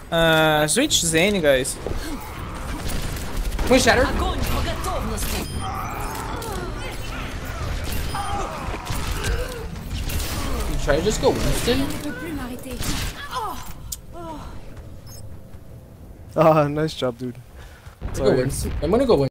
Switch Zane, guys. Push Shatter. You try to just go Winston? Ah, nice job, dude. Go Winston. I'm gonna go Winston.